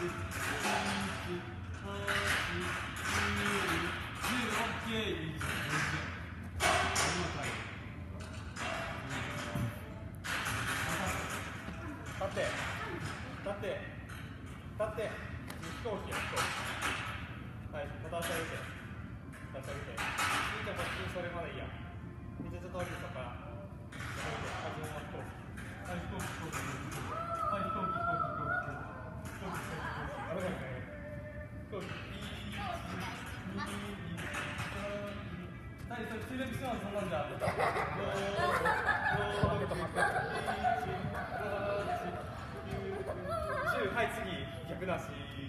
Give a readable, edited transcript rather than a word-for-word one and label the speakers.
Speaker 1: 飛行機や飛行機。はい、また足上げて。足上げて。いいじゃん、こっちそれまでいいや。みんなちょっと降りるとか。はい、そのまま飛行機。はい、飛行機、飛行機。はい、飛行機、飛行機、飛行機。飛行機、飛行機、飛行機。あれだよね。飛行機。はい、それ、中略します、そんなんじゃ。はい、次、逆なし。